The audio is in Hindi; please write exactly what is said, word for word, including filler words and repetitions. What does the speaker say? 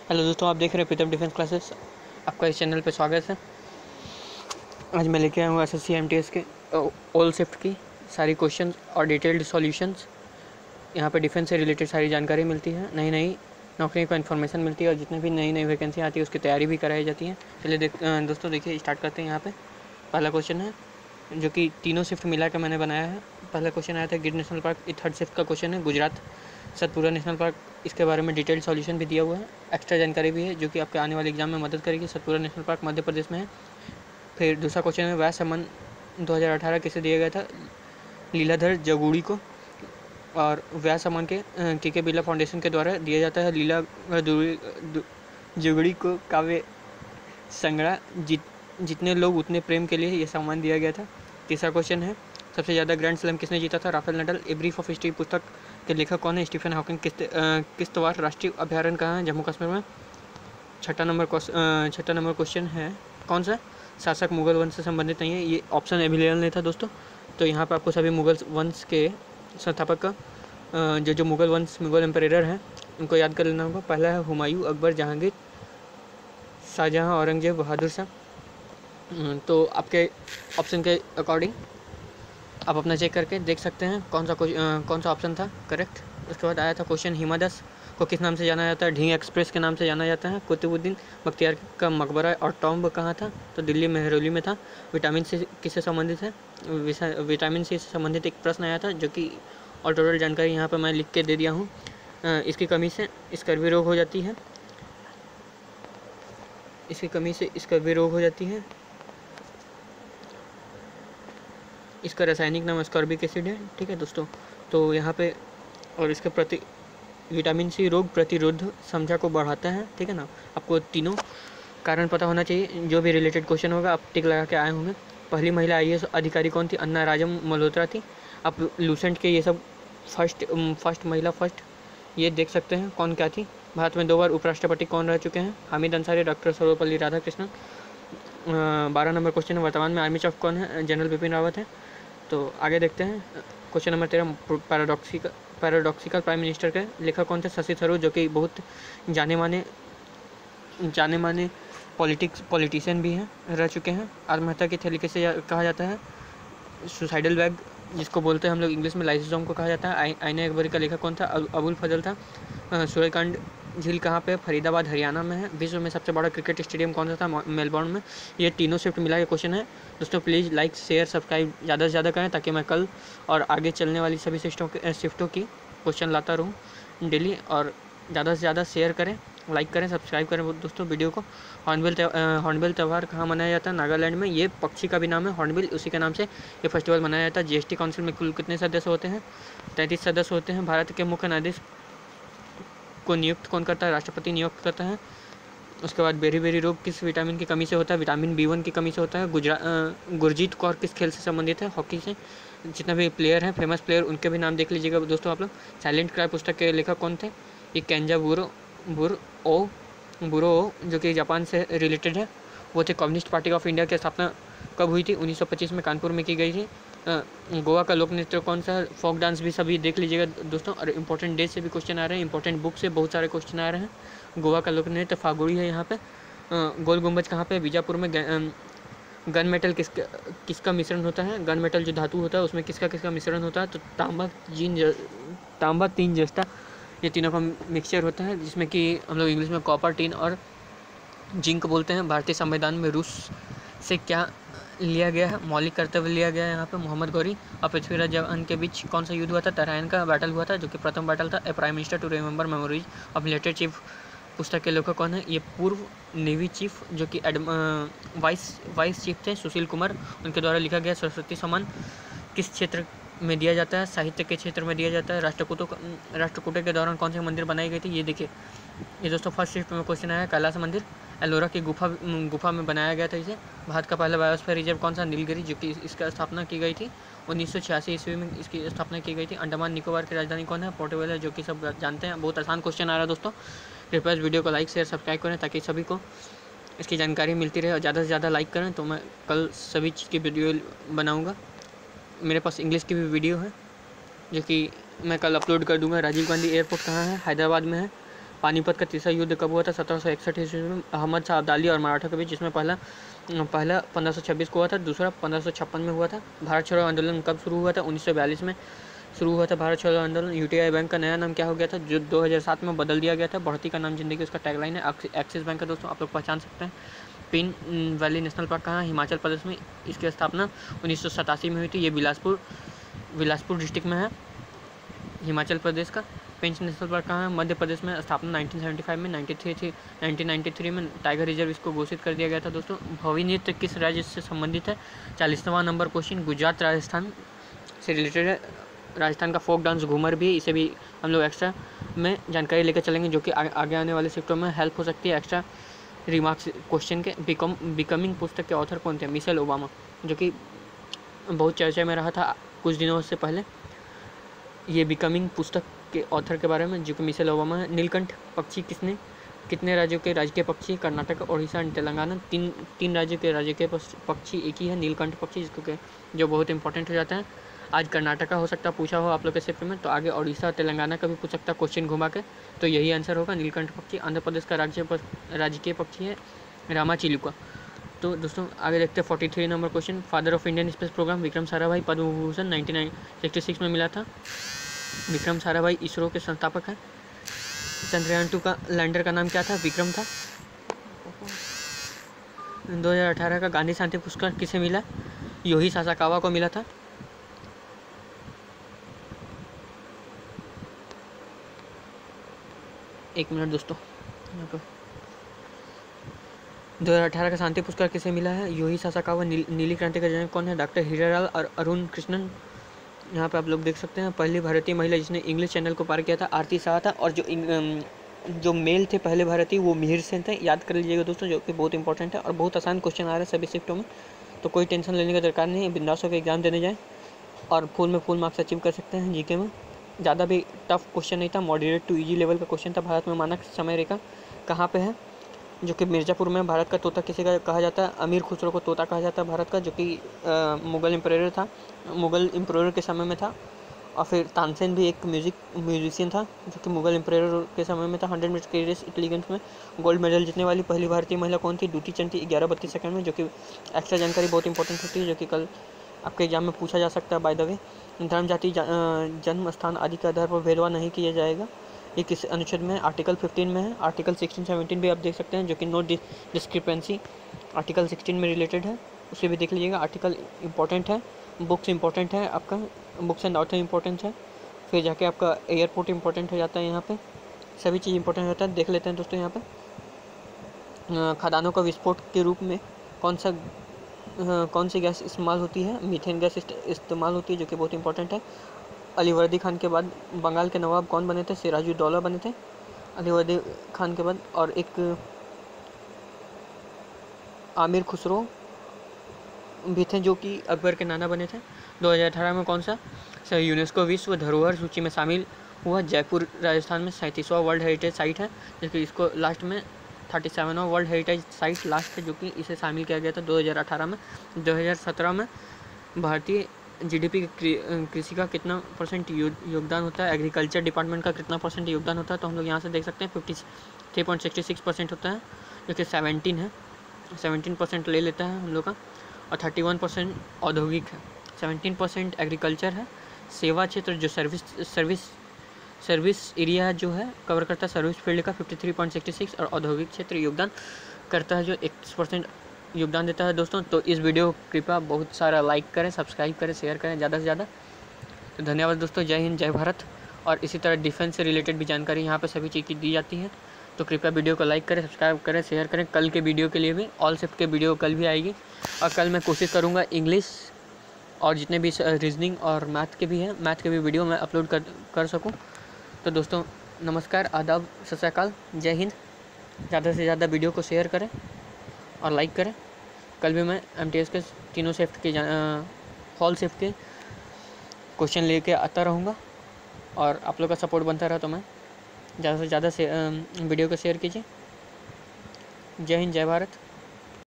हेलो दोस्तों, आप देख रहे हैं प्रीतम डिफेंस क्लासेस। आपका इस चैनल पे स्वागत है। आज मैं लेके आया हूँ S S C M T S के ऑल शिफ्ट की सारी क्वेश्चन और डिटेल्ड सॉल्यूशंस। यहाँ पे डिफेंस से रिलेटेड सारी जानकारी मिलती है, नई नई नौकरी का इन्फॉर्मेशन मिलती है और जितनी भी नई नई वैकेंसी आती है उसकी तैयारी भी कराई जाती है। चलिए देख दोस्तों देखिए, स्टार्ट करते हैं। यहाँ पे पहला क्वेश्चन है जो कि तीनों शिफ्ट मिला के मैंने बनाया है। पहला क्वेश्चन आया था गिर नेशनल पार्क, ये थर्ड शिफ्ट का क्वेश्चन है। गुजरात सतपुरा नेशनल पार्क, इसके बारे में डिटेल्ड सॉल्यूशन भी दिया हुआ है, एक्स्ट्रा जानकारी भी है जो कि आपके आने वाले एग्जाम में मदद करेगी। सतपुरा नेशनल पार्क मध्य प्रदेश में है। फिर दूसरा क्वेश्चन है वह सम्मान दो हज़ार अठारह किसे दिया गया था? लीलाधर जगूड़ी को। और व्यास सम्मान के के के बिरला फाउंडेशन के द्वारा दिया जाता है। लीला जगूड़ी को काव्य संग्रह जित जितने लोग उतने प्रेम के लिए यह सम्मान दिया गया था। तीसरा क्वेश्चन है सबसे ज़्यादा ग्रैंड स्लैम किसने जीता था? Rafael Nadal. A brief of history पुस्तक के लेखक कौन है? Stephen Hawking. किस्त किश्तवाड़ राष्ट्रीय अभ्यारण्य कहाँ है? जम्मू कश्मीर में। छठा नंबर छठा नंबर क्वेश्चन है कौन सा शासक मुगल वंश से संबंधित नहीं है? ये ऑप्शन अवेलेबल नहीं था दोस्तों, तो यहाँ पर आपको सभी मुगल वंश के संस्थापक का जो जो मुगल वंश मुगल एम्परेटर हैं उनको याद कर लेना होगा। पहला है हुमायूं, अकबर, जहांगीर, शाहजहाँ, औरंगजेब, बहादुर शाह। तो आपके ऑप्शन के अकॉर्डिंग आप अपना चेक करके देख सकते हैं कौन सा कौन सा ऑप्शन था करेक्ट। उसके बाद आया था क्वेश्चन हिमा दास को किस नाम से जाना जाता है? ढींग एक्सप्रेस के नाम से जाना जाता है। कुतुबुद्दीन बख्तियार का मकबरा और टॉम्ब कहाँ था? तो दिल्ली मेहरौली में था। विटामिन सी किससे संबंधित है? विटामिन सी से संबंधित एक प्रश्न आया था जो कि और टोटल जानकारी यहाँ पर मैं लिख के दे दिया हूँ। इसकी कमी से स्कर्वी रोग हो जाती है इसकी कमी से स्कर्वी रोग हो जाती है। इसका रासायनिक नाम स्कॉर्बिक एसिड है। ठीक है दोस्तों, तो यहाँ पे और इसके प्रति विटामिन सी रोग प्रतिरोध क्षमता को बढ़ाता है। ठीक है ना, आपको तीनों कारण पता होना चाहिए। जो भी रिलेटेड क्वेश्चन होगा आप टिक लगा के आए होंगे। पहली महिला आई ए एस अधिकारी कौन थी? अन्ना राजम मल्होत्रा थी। आप लूसेंट के ये सब फर्स्ट फर्स्ट महिला फर्स्ट ये देख सकते हैं कौन क्या थी। भारत में दो बार उपराष्ट्रपति कौन रह चुके हैं? हामिद अंसारी, डॉक्टर सर्वपल्ली राधाकृष्णन। बारह नंबर क्वेश्चन है वर्तमान में आर्मी चीफ कौन है? जनरल बिपिन रावत है। तो आगे देखते हैं क्वेश्चन नंबर तेरह पैराडॉक्सिकल पैराडॉक्सिकल प्राइम मिनिस्टर के लेखक कौन थे? शशि थरूर, जो कि बहुत जाने माने जाने माने पॉलिटिक्स पॉलिटिशियन भी हैं, रह चुके हैं। आत्महत्या के तरीके से कहा जाता है सुसाइडल बैग, जिसको बोलते हैं हम लोग इंग्लिश में लाइसोसोम को कहा जाता है। आईने अकबरी का लेखक कौन था? अबुल फजल था। सूर्यकांड झील कहाँ पे? फरीदाबाद हरियाणा में है। विश्व में सबसे बड़ा क्रिकेट स्टेडियम कौन सा था? मेलबोर्न में। ये तीनों शिफ्ट मिला के क्वेश्चन है दोस्तों। प्लीज़ लाइक शेयर सब्सक्राइब ज़्यादा से ज़्यादा करें ताकि मैं कल और आगे चलने वाली सभी शिफ्टों के शिफ्टों की क्वेश्चन लाता रहूँ डेली। और ज़्यादा से ज़्यादा शेयर करें, लाइक करें, सब्सक्राइब करें दोस्तों वीडियो को। हॉर्नबिल हॉर्नबिल त्यौहार कहाँ मनाया जाता है? नागालैंड में। ये पक्षी का भी नाम है हॉर्नबिल, उसी के नाम से ये फेस्टिवल मनाया जाता है। जीएसटी काउंसिल में कुल कितने सदस्य होते हैं? तैंतीस सदस्य होते हैं। भारत के मुख्य न्यायाधीश को नियुक्त कौन करता है? राष्ट्रपति नियुक्त करता है। उसके बाद बेरी बेरी रोग किस विटामिन की कमी से होता है? विटामिन बी वन की कमी से होता है। गुजरा गुरजीत कौर किस खेल से संबंधित है? हॉकी से। जितने भी प्लेयर हैं फेमस प्लेयर उनके भी नाम देख लीजिएगा दोस्तों आप लोग। साइलेंट क्राई पुस्तक के लेखक कौन थे? ये केंजा बुरो बुर ओ बुरो ओ जो कि जापान से रिलेटेड है, वो थे। कम्युनिस्ट पार्टी ऑफ इंडिया की स्थापना कब हुई थी? उन्नीस सौ पच्चीस में कानपुर में की गई थी। गोवा का लोक नृत्य कौन सा है? फोक डांस भी सभी देख लीजिएगा दोस्तों। और इंपॉर्टेंट डेज से भी क्वेश्चन आ रहे हैं, इंपॉर्टेंट बुक से बहुत सारे क्वेश्चन आ रहे हैं। गोवा का लोक नृत्य फागुड़ी है यहाँ पे। गोल गुंबज कहाँ पे? बीजापुर में। गन मेटल किसका किसका मिश्रण होता है? गन मेटल जो धातु होता है उसमें किसका किसका मिश्रण होता है? तो तांबा जीन तांबा तीन जस्ता, ये तीनों का मिक्सचर होता है, जिसमें कि हम लोग इंग्लिश में कॉपर, टिन और जिंक बोलते हैं। भारतीय संविधान में रूस से क्या लिया गया है? मौलिक कर्तव्य लिया गया है यहाँ पे। मोहम्मद गौरी और पृथ्वीराज चौहान के बीच कौन सा युद्ध हुआ था? तराइन का बैटल हुआ था, जो कि प्रथम बैटल था। A prime minister to remember memories of military chief पुस्तक के लेखक कौन है? ये पूर्व नेवी चीफ जो कि वाइस वाइस चीफ थे, सुशील कुमार, उनके द्वारा लिखा गया। सरस्वती सम्मान किस क्षेत्र में दिया जाता है? साहित्य के क्षेत्र में दिया जाता है। राष्ट्रकूटों राष्ट्रकूटों के दौरान कौन सी मंदिर बनाई गई थी? ये देखिए, ये दोस्तों फर्स्ट शिफ्ट में क्वेश्चन आया। कैलाश मंदिर एलोरा की गुफा गुफा में बनाया गया था इसे। भारत का पहला बायोस्फीयर रिजर्व कौन सा? नीलगिरी, जो कि इसका स्थापना की गई थी उन्नीस सौ छियासी ईस्वी में इसकी स्थापना की गई थी। अंडमान निकोबार की राजधानी कौन है? पोर्टबेल है, जो कि सब जानते हैं। बहुत आसान क्वेश्चन आ रहा है दोस्तों। कृपया इस वीडियो को लाइक शेयर सब्सक्राइब करें ताकि सभी को इसकी जानकारी मिलती रहे, और ज़्यादा से ज़्यादा लाइक करें तो मैं कल सभी चीज़ की वीडियो बनाऊँगा। मेरे पास इंग्लिश की भी वीडियो है जो कि मैं कल अपलोड कर दूँगा। राजीव गांधी एयरपोर्ट कहाँ है? हैदराबाद में है। पानीपत का तीसरा युद्ध कब हुआ था? सत्रह सौ इकसठ ईस्वी में अहमद शाह अब्दाली और मराठा के बीच, जिसमें पहला पहला पंद्रह सौ छब्बीस को हुआ था, दूसरा पंद्रह सौ छप्पन में हुआ था। भारत छोड़ो आंदोलन कब शुरू हुआ था? उन्नीस सौ बयालीस में शुरू हुआ था भारत छोड़ो आंदोलन। यूटीआई बैंक का नया नाम क्या हो गया था, जो दो हज़ार सात में बदल दिया गया था? बढ़ती का नाम जिंदगी, उसका टैगलाइन है। एक्सिस बैंक का दोस्तों आप लोग पहचान सकते हैं। पिन वैली नेशनल पार्क कहाँ है? हिमाचल प्रदेश में। इसकी स्थापना उन्नीस सौ सतासी में हुई थी। ये बिलासपुर बिलासपुर डिस्ट्रिक्ट में है, हिमाचल प्रदेश का। पेंच नेशनल पार्क कहाँ है? मध्य प्रदेश में। स्थापना नाइनटीन सेवेंटी फाइव में। नाइन्टी थ्री थी नाइनटीन नाइन्टी थ्री में टाइगर रिजर्व इसको घोषित कर दिया गया था दोस्तों। भवी नृत्य किस राज्य से संबंधित है? चालीसवां नंबर क्वेश्चन गुजरात राजस्थान से रिलेटेड है। राजस्थान का फोक डांस घूमर भी है, इसे भी हम लोग एक्स्ट्रा में जानकारी लेकर चलेंगे, जो कि आगे आने वाले शिफ्टों में हेल्प हो सकती है एक्स्ट्रा रिमार्क्स क्वेश्चन के। बिकम बिकमिंग पुस्तक के ऑथर कौन थे? मिशेल ओबामा, जो कि बहुत चर्चा में रहा था कुछ दिनों से पहले। ये बिकमिंग पुस्तक के ऑथर के बारे में, जो कि मिशेल ओबामा है। नीलकंठ पक्षी किसने कितने राज्यों के राजकीय पक्षी? कर्नाटक, ओडिशा एंड तेलंगाना। तीन तीन राज्यों के राजकीय पक्षी एक ही है, नीलकंठ पक्षी, जिसको जो बहुत इंपॉर्टेंट हो जाता है। आज कर्नाटका हो सकता है पूछा हो आप लोग के शिफ्ट में, तो आगे ओडिशा और तेलंगाना का भी पूछ सकता है क्वेश्चन घुमा के, तो यही आंसर होगा नीलकंठ पक्षी। आंध्र प्रदेश का राज्य राजकीय पक्षी है रामाचिलुका। तो दोस्तों आगे देखते हैं forty three number question. Father of Indian space programme Vikram Sarabhai Padma Vibhushan nineteen sixty six में मिला था। विक्रम साराभाई इसरो के संस्थापक हैं। चंद्रयान टू का लैंडर का नाम क्या था? विक्रम था। दो हज़ार अठारह का गांधी शांति पुरस्कार किसे मिला? योही सासाकावा को मिला था। एक मिनट दोस्तों, दो हज़ार अठारह का शांति पुरस्कार किसे मिला है? Yohei Sasakawa. नी, नीली क्रांति का जनक कौन है? डॉक्टर हीरालाल और अरुण कृष्णन। यहाँ पे आप लोग देख सकते हैं पहली भारतीय महिला जिसने इंग्लिश चैनल को पार किया था आरती शाह था। और जो जो मेल थे पहले भारतीय वो मिहिर सेन थे। याद कर लीजिएगा दोस्तों, जो कि बहुत इंपॉर्टेंट है और बहुत आसान क्वेश्चन आ रहा है सभी शिफ्टों में, तो कोई टेंशन लेने का दरकार नहीं है। बिंदास होकर एग्जाम देने जाए और फुल में फुल मार्क्स अचीव कर सकते हैं। जीके में ज़्यादा भी टफ क्वेश्चन नहीं था, मॉडरेट टू इजी लेवल का क्वेश्चन था। भारत में मानक समय रेखा कहाँ पे है? जो कि मिर्ज़ापुर में। भारत का तोता किसे कहा जाता है? अमीर खुसरो को तोता कहा जाता है भारत का, जो कि मुग़ल एम्परर था, मुग़ल एम्परर के समय में था। और फिर तानसेन भी एक म्यूजिक म्यूजिशियन था, जो कि मुग़ल एम्परर के समय में था। हंड्रेड मीटर के रेस इटली गेम्स में गोल्ड मेडल जीतने वाली पहली भारतीय महिला कौन थी? ड्यूटी चंद थी, ग्यारह बत्तीस सेकंड में, जो कि एक्स्ट्रा जानकारी बहुत इंपॉर्टेंट होती है, जो कि कल आपके एग्जाम में पूछा जा सकता है बाय द वे। धर्म, जाति, जन्म स्थान आदि के आधार पर भेदभाव नहीं किया जाएगा, ये किस अनुच्छेद में? आर्टिकल फिफ्टीन में है। आर्टिकल सिक्सटीन सेवनटीन भी आप देख सकते हैं, जो कि नो डिस्क्रिपेंसी आर्टिकल सिक्सटीन में रिलेटेड है, उसे भी देख लीजिएगा। आर्टिकल इंपॉर्टेंट है, बुक्स इंपॉर्टेंट है, आपका बुक्स एंड ऑथर इंपॉर्टेंट है, फिर जाके आपका एयरपोर्ट इंपॉर्टेंट हो जाता है। यहाँ पे सभी चीज़ इंपॉर्टेंट होता है, देख लेते हैं दोस्तों। यहाँ पे खदानों का विस्फोट के रूप में कौन सा कौन सी गैस इस्तेमाल होती है? मीथेन गैस इस्तेमाल होती है, जो कि बहुत इंपॉर्टेंट है। अलीवर्दी खान के बाद बंगाल के नवाब कौन बने थे? सिराजुद्दौला बने थे अलीवर्दी खान के बाद। और एक आमिर खुसरो भी थे, जो कि अकबर के नाना बने थे। दो हज़ार अठारह में कौन सा सर यूनेस्को विश्व धरोहर सूची में शामिल हुआ? जयपुर राजस्थान में सैंतीसवां वर्ल्ड हेरिटेज साइट है, जबकि इसको लास्ट में थर्टी सेवनवा वर्ल्ड हेरिटेज साइट लास्ट है, जो कि इसे शामिल किया गया था दो हज़ार अठारह में। दो हज़ार सत्रह में भारतीय जीडीपी की कृषि का कितना परसेंट योगदान होता है? एग्रीकल्चर डिपार्टमेंट का कितना परसेंट योगदान होता है? तो हम लोग यहाँ से देख सकते हैं fifty three point sixty six percent होता है, जो कि सेवनटीन है सेवनटीन परसेंट ले लेता है हम लोग का। और थर्टी वन परसेंट औद्योगिक है, सेवनटीन परसेंट एग्रीकल्चर है। सेवा क्षेत्र जो सर्विस सर्विस सर्विस एरिया जो है कवर करता है सर्विस फील्ड का fifty three point sixty six, और औद्योगिक क्षेत्र योगदान करता है जो इकतीस परसेंट योगदान देता है दोस्तों। तो इस वीडियो को कृपया बहुत सारा लाइक करें, सब्सक्राइब करें, शेयर करें ज़्यादा से ज़्यादा। तो धन्यवाद दोस्तों, जय हिंद, जय भारत। और इसी तरह डिफेंस से रिलेटेड भी जानकारी यहाँ पे सभी चीज़ की दी जाती है, तो कृपया वीडियो को लाइक करें, सब्सक्राइब करें, शेयर करें। कल के वीडियो के लिए भी ऑल शिफ्ट के वीडियो कल भी आएगी, और कल मैं कोशिश करूँगा इंग्लिश और जितने भी रीजनिंग और मैथ के भी हैं, मैथ के भी वीडियो मैं अपलोड कर कर सकूँ। तो दोस्तों नमस्कार, आदाब, सत श्री अकाल, जय हिंद। ज़्यादा से ज़्यादा वीडियो को शेयर करें और लाइक करें। कल भी मैं एमटीएस के तीनों शिफ्ट के हॉल शिफ्ट के क्वेश्चन लेके आता रहूँगा, और आप लोग का सपोर्ट बनता रहा तो मैं ज़्यादा से ज़्यादा से वीडियो को शेयर कीजिए। जय हिंद, जय भारत।